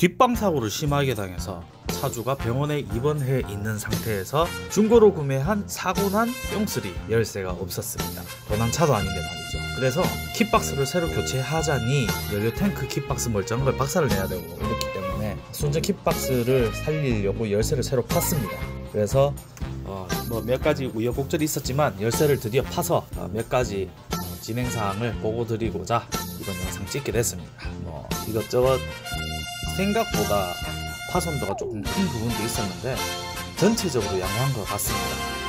뒷방 사고를 심하게 당해서 차주가 병원에 입원해 있는 상태에서 중고로 구매한 사고난 뿅3 열쇠가 없었습니다. 도난 차도 아닌데 말이죠. 그래서 kit박스를 새로 교체하자니 연료 탱크 kit박스 멀쩡한 걸 박살을 내야 되고 이렇기 때문에 순정 kit박스를 살리려고 열쇠를 새로 팠습니다. 그래서 뭐 몇 가지 우여곡절이 있었지만 열쇠를 드디어 파서 몇 가지 진행사항을 보고 드리고자 이번 영상 찍게 됐습니다. 뭐 이것저것 생각보다 파손도가 조금 큰 부분도 있었는데 전체적으로 양호한 것 같습니다.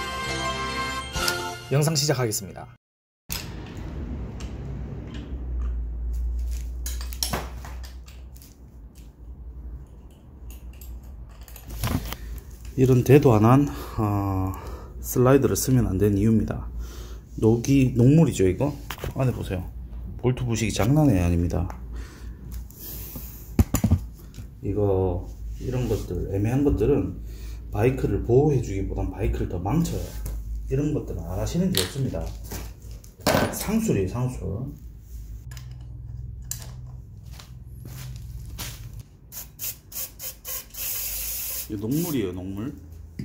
영상 시작하겠습니다. 이런 대도 안 한 슬라이드를 쓰면 안 되는 이유입니다. 녹물이죠. 이거 안에 보세요. 볼트 부식이 장난이 아닙니다. 이런 것들, 애매한 것들은 바이크를 보호해 주기보단 바이크를 더 망쳐요. 이런 것들은 안 하시는 게 없습니다. 상술이에요, 상술. 이거 녹물이에요, 녹물.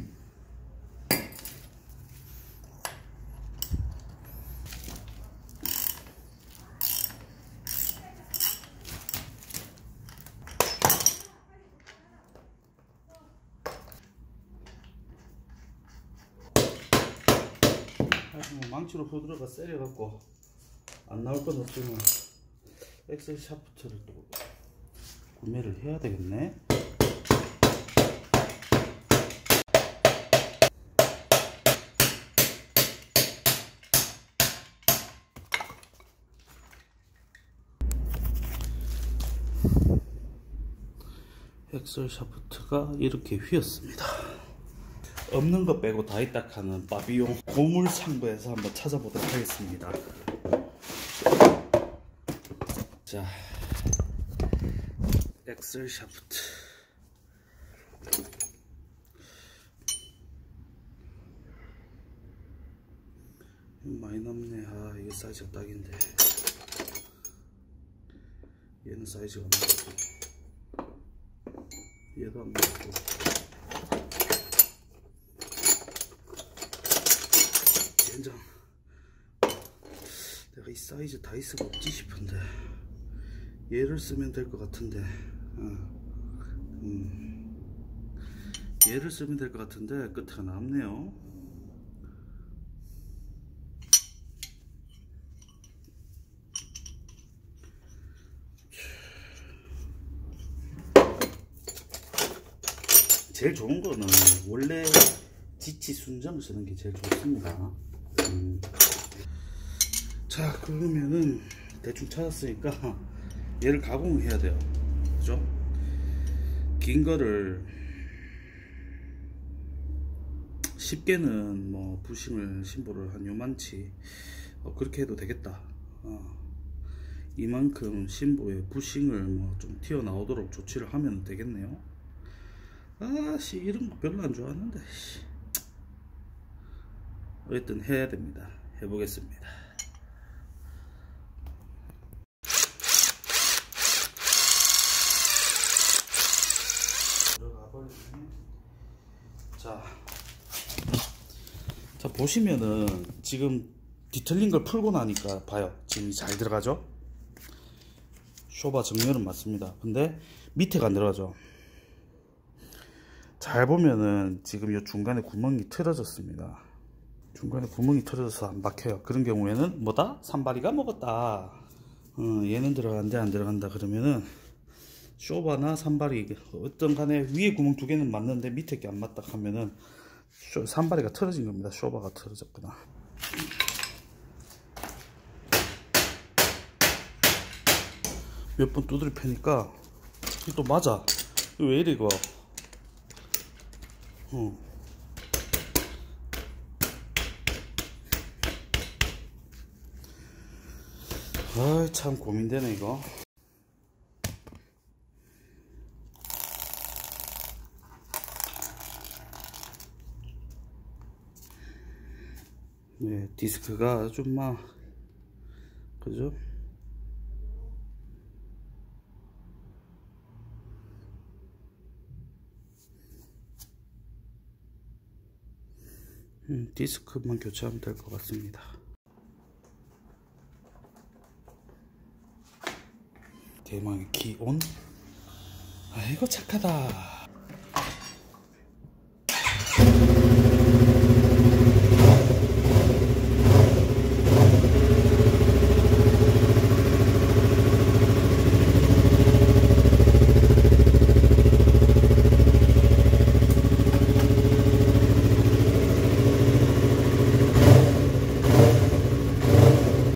망치로 포드로가 세려갖고 안 나올 건 없지만 엑셀 샤프트를 또 구매를 해야 되겠네. 엑셀 샤프트가 이렇게 휘었습니다. 없는 것 빼고 다 있다 하는 바비용 고물 창고에서 한번 찾아보도록 하겠습니다. 자, 엑셀 샤프트. 많이 남네. 이게 사이즈가 딱인데 얘는 사이즈가 안 맞고 얘도 안 맞고 젠장. 내가 이 사이즈 다 있어가 없지 싶은데 얘를 쓰면 될 것 같은데 얘를 쓰면 될 것 같은데 끝에가 남네요. 제일 좋은 거는 원래 지치 순정을 쓰는 게 제일 좋습니다. 자, 그러면은 대충 찾았으니까 얘를 가공을 해야 돼요. 그죠? 긴 거를 쉽게는 뭐 부싱을 심보를 한 요만치 그렇게 해도 되겠다. 이만큼 심보에 부싱을 뭐 좀 튀어나오도록 조치를 하면 되겠네요. 이런 거 별로 안 좋아하는데 어쨌든 해야 됩니다. 해보겠습니다. 자, 보시면은 지금 뒤틀린 걸 풀고 나니까 봐요. 지금 잘 들어가죠? 쇼바 정렬은 맞습니다. 근데 밑에가 안 들어가죠? 잘 보면은 지금 이 중간에 구멍이 틀어졌습니다. 중간에 구멍이 틀어져서 안 박혀요. 그런 경우에는 뭐다? 산발이가 먹었다. 얘는 들어간데 안 들어간다 그러면은 쇼바나 산발이 어떤 간에 위에 구멍 두 개는 맞는데 밑에 게 안 맞다 하면은 산발이가 틀어진 겁니다. 쇼바가 틀어졌구나. 몇 번 두드려 패니까 또 맞아. 왜 이래 이거. 참 고민되네 이거. 네, 디스크가 좀 그죠? 디스크만 교체하면 될 것 같습니다. 대망의 기온. 아이고 착하다.